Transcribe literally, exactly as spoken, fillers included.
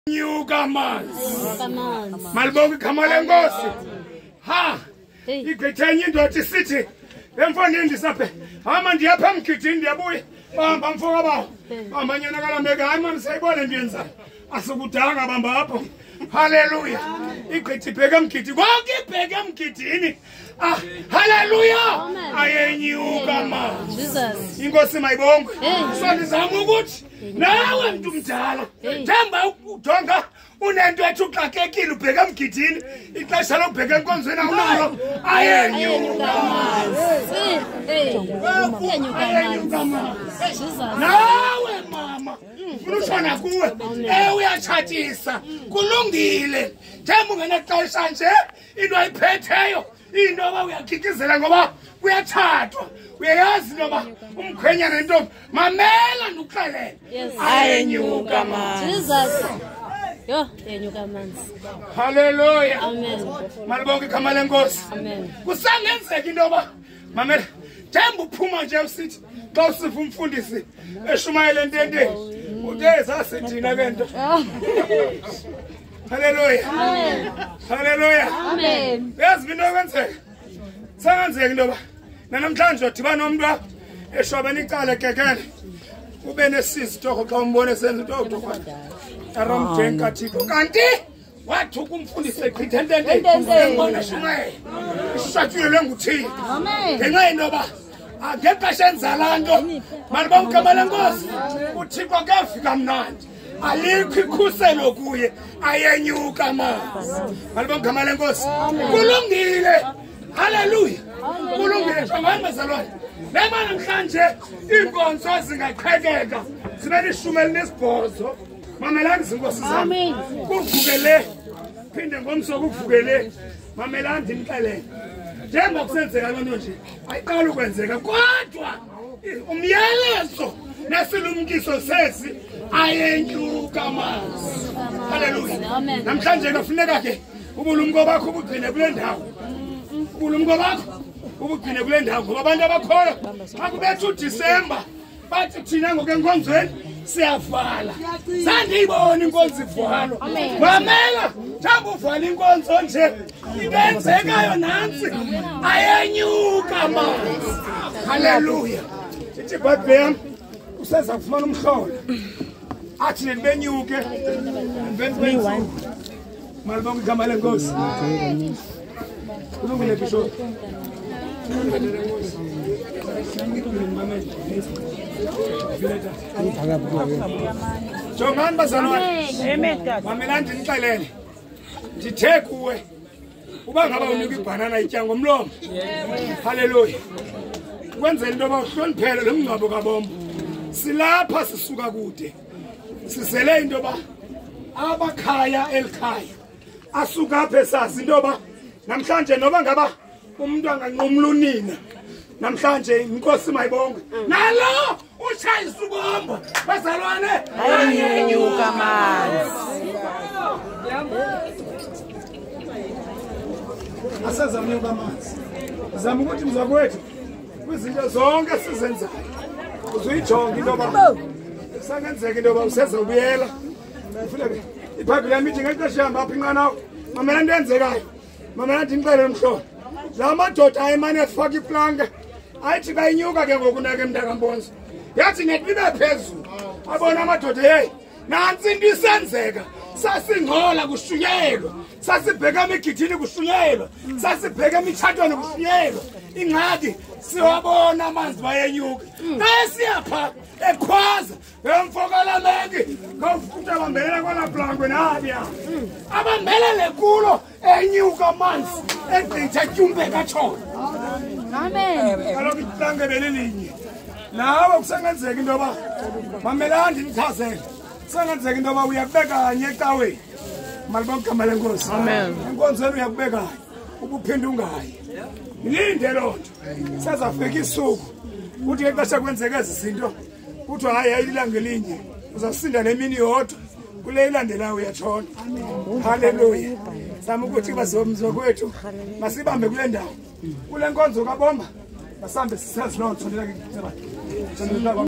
Nyuka manzi malibonke igama lenkosi ha igqithenye indoda isithi emfondini ndisaphe hama ndiyapha emgidini ndiyabuya bahamba mfoka bawo bamanyana kalambeka hayi mani sayibone ndiyenzayo asukudanga bamba apho haleluya igqithi ibheke emgidini konke ibheke emgidini ah haleluya ayenyuka manzi inkosi mayibongwe so ndizama ukuthi nawe mntu mdala themba udonga unento ethi uxakekile ubheke emgidini ixesha lokubheka enkonzweni awunalo ayenyuka nawe mama ufuna kuwe eh uyatshatisa kulungile themba ungenexesha nje into ayiphetheyo into oba uyakikizela ngoba kuyatshathwa uyayazi noba umkhwenyana nentombi mamela nduxelele ayenyuka manzi Jesus yo yenyuka manzi haleluya amen malibonke igama lenkosi amen kusangenzeka into yoba mamela themba uphuma nje usithi xa usiva umfundisi eshumayele ententeni ude sasithina ke nto haleluya amen haleluya amen yazi into yokwenzeka sangenzeka into yoba namhlanje udibana nomuntu wakho eshobeni icala ekekele ube nesisi torho xa umbone senza into yokutorho aramjenka thixo kanti wathi ukumfundisa egqitha ententeni embona shumaye isisatshulelwe nguthixo ngenxa yento yoba ngexesha enza laa nto malibonke igama lenkosi uthixo kefika mnandi alikho ikhuselo kuye ayenyuka manzi malibonke igama lenkosi kulungile haleluya kulungile jongani bazalwane nema namhlanje iinkonzo zingaqhekeka zibe lishumi elinesibhozo mamelani zinkosi zami kuvukele phinde ngomso kuvukele mamelani ndimxelele njengoba kusenzeka loo nto nje ayiqala ukwenzeka kodwa umyalezo nesilumkiso sesi ayenyuka manzi haleluya namhlanje kafuneka ke ubulumko bakho ubugcine kule ndawo ubulumko bakho ubugcine kule ndawo ngoba abantu abakhoyo xa kubetha uDisemba bathi thina ngokenkonzweni siyavala sandiyibona inkonzo ivalwa mamela njamba uvala inkonzo nje ibenzekayo nansi ayenyuka manzi haleluya ithi ibhayibhile yami useza kufumana umhlolo athi nibenyuke nibenze malibonke igama lenkosi kulungile bishop jongani bazalwane mamela ndinixelele ndithe kuwe uba ngaba unika ibhanana itya ngomlomo haleluya ukwenzela into yoba uhloniphele lo mngcwabo kabombo silapha sisuka kude sizele into yoba abakhaya elikhaya asuka apha esazi into yoba namhlanje noba ngaba umuntu anganqumla unina namhlanje inkosi mayibonke nalo utshayisa ubombo bazalwane ayenyuka manzi asezamnyuka manzi zama ukuthi mzakwethu kwizinto zonke sizenzayo uzuyijonga into yoba sangenzeka into yoba usezobuyela ufuleke ibhayibhile yami ithi ngexesha ihamba apha inqanawa mamela into enzekayo mamela ndimxelele umhlolo la madoda ayemane efaka iplanka ayithi kayinyuka ke ngokunake mntakambonzo yathi neti ibe phezulu abona amadoda yeyi nantsi into isenzeka sasingcola kushunyelwa sasibheka emigidini kushunyelwa sasibheka emitshatweni kushunyelwa ingxaki siwabona amanzi bayenyuka naye siyapha ekhwaza emfokalameki ngawufuta bambelela kwala plankwe nabya abambelele kulo enyuka amanzi egqitha tyumbeka tshona amen kaloku iplanke belilinye nawe kusengenzeka into yoba mamelani ndimchazele kusengenzeka into yoba uyakubekanye ecaweni malibonke igama lenkosi enkonzweni uyakubekayo ubuphinde ungayi yilinde loo nto sezafika isuku kuthi ngexesha kwenzeka ezi zinto kuthiwa hayi ayililanga elinye uzawusinda nemini yodwa kule ilandelayo uyatshona haleluya zama ukuthi bazomzokwethu masibambe kule ndawo kule nkonzo kabomba masihambe sisazi loo nto